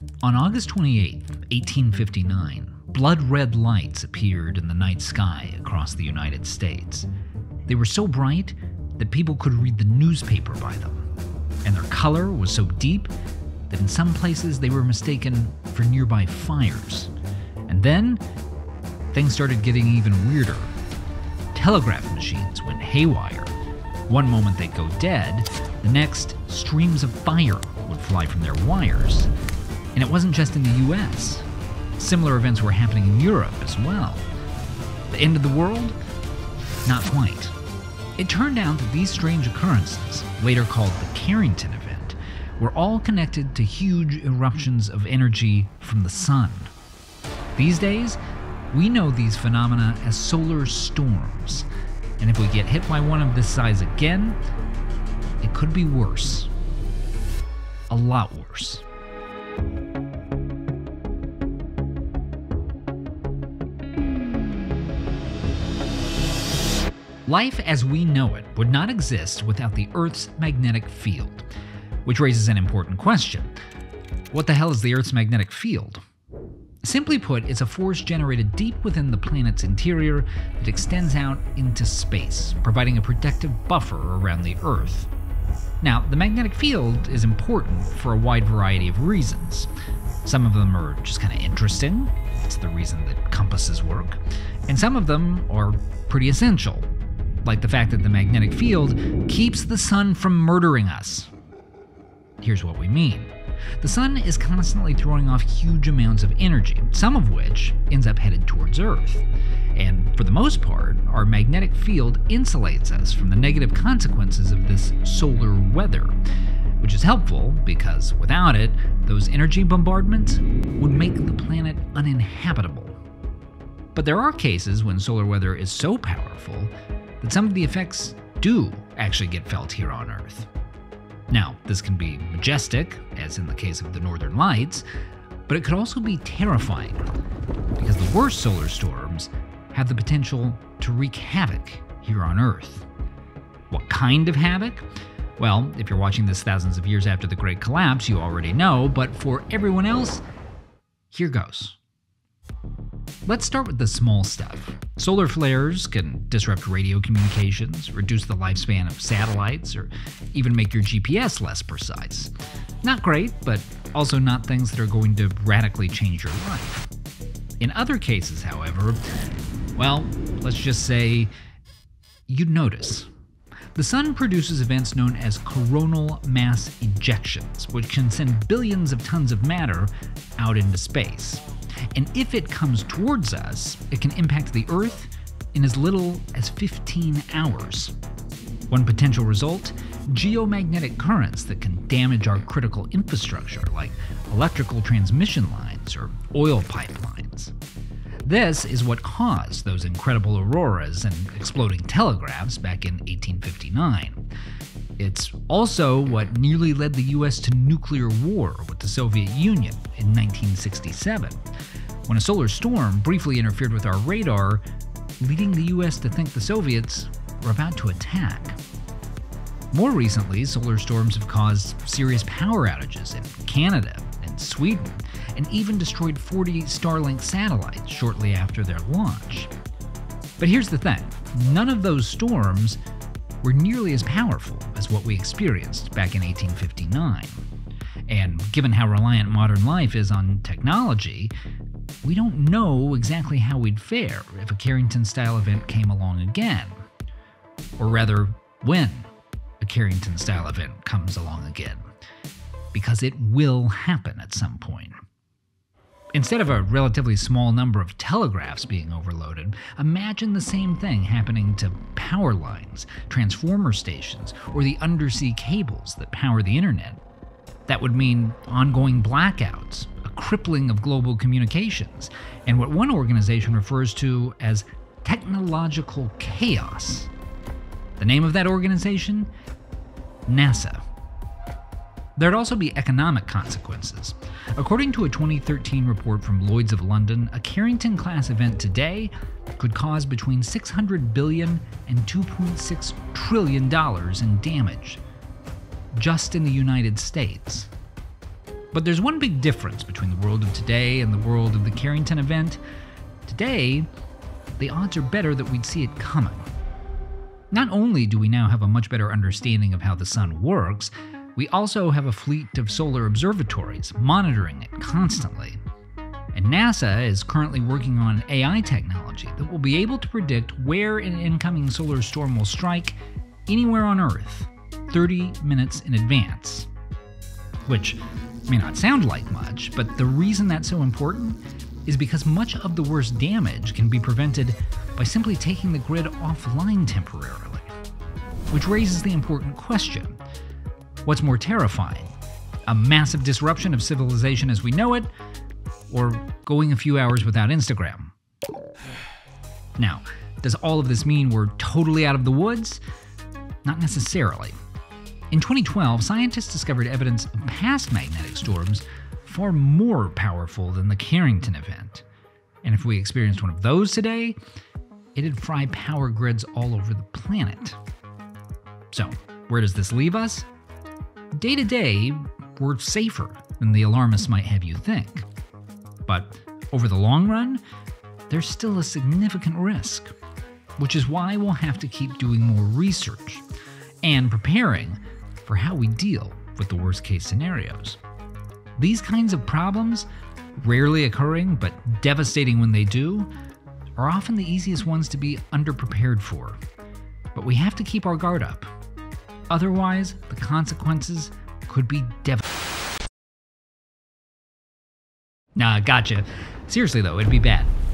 On August 28, 1859, blood-red lights appeared in the night sky across the United States. They were so bright that people could read the newspaper by them, and their color was so deep that in some places they were mistaken for nearby fires. And then, things started getting even weirder. Telegraph machines went haywire. One moment they'd go dead, the next, streams of fire would fly from their wires. And it wasn't just in the US. Similar events were happening in Europe as well. The end of the world? Not quite. It turned out that these strange occurrences, later called the Carrington Event, were all connected to huge eruptions of energy from the sun. These days, we know these phenomena as solar storms. And if we get hit by one of this size again, it could be worse. A lot worse. Life as we know it would not exist without the Earth's magnetic field, which raises an important question. What the hell is the Earth's magnetic field? Simply put, it's a force generated deep within the planet's interior that extends out into space, providing a protective buffer around the Earth. Now, the magnetic field is important for a wide variety of reasons. Some of them are just kind of interesting. It's the reason that compasses work. And some of them are pretty essential, like the fact that the magnetic field keeps the sun from murdering us. Here's what we mean. The sun is constantly throwing off huge amounts of energy, some of which ends up headed towards Earth. And for the most part, our magnetic field insulates us from the negative consequences of this solar weather, which is helpful because without it, those energy bombardments would make the planet uninhabitable. But there are cases when solar weather is so powerful that some of the effects do actually get felt here on Earth. Now, this can be majestic, as in the case of the Northern Lights, but it could also be terrifying, because the worst solar storms have the potential to wreak havoc here on Earth. What kind of havoc? Well, if you're watching this thousands of years after the Great Collapse, you already know, but for everyone else, here goes. Let's start with the small stuff. Solar flares can disrupt radio communications, reduce the lifespan of satellites, or even make your GPS less precise. Not great, but also not things that are going to radically change your life. In other cases, however, well, let's just say you'd notice. The sun produces events known as coronal mass ejections, which can send billions of tons of matter out into space. And if it comes towards us, it can impact the Earth in as little as 15 hours. One potential result? Geomagnetic currents that can damage our critical infrastructure, like electrical transmission lines or oil pipelines. This is what caused those incredible auroras and exploding telegraphs back in 1859. It's also what nearly led the US to nuclear war with the Soviet Union in 1967, when a solar storm briefly interfered with our radar, leading the US to think the Soviets were about to attack. More recently, solar storms have caused serious power outages in Canada and Sweden, and even destroyed 40 Starlink satellites shortly after their launch. But here's the thing, none of those storms were nearly as powerful as what we experienced back in 1859. And given how reliant modern life is on technology, we don't know exactly how we'd fare if a Carrington-style event came along again. Or rather, when a Carrington-style event comes along again. Because it will happen at some point. Instead of a relatively small number of telegraphs being overloaded, imagine the same thing happening to power lines, transformer stations, or the undersea cables that power the internet. That would mean ongoing blackouts, a crippling of global communications, and what one organization refers to as technological chaos. The name of that organization? NASA. There'd also be economic consequences. According to a 2013 report from Lloyd's of London, a Carrington-class event today could cause between $600 billion and $2.6 trillion in damage, just in the United States. But there's one big difference between the world of today and the world of the Carrington Event. Today, the odds are better that we'd see it coming. Not only do we now have a much better understanding of how the sun works, we also have a fleet of solar observatories monitoring it constantly. And NASA is currently working on AI technology that will be able to predict where an incoming solar storm will strike anywhere on Earth 30 minutes in advance. Which may not sound like much, but the reason that's so important is because much of the worst damage can be prevented by simply taking the grid offline temporarily. Which raises the important question: what's more terrifying? A massive disruption of civilization as we know it, or going a few hours without Instagram? Now, does all of this mean we're totally out of the woods? Not necessarily. In 2012, scientists discovered evidence of past magnetic storms far more powerful than the Carrington Event. And if we experienced one of those today, it'd fry power grids all over the planet. So, where does this leave us? Day to day, we're safer than the alarmists might have you think. But over the long run, there's still a significant risk, which is why we'll have to keep doing more research and preparing for how we deal with the worst-case scenarios. These kinds of problems, rarely occurring but devastating when they do, are often the easiest ones to be underprepared for. But we have to keep our guard up. Otherwise, the consequences could be devastating. Nah, gotcha. Seriously though, it'd be bad.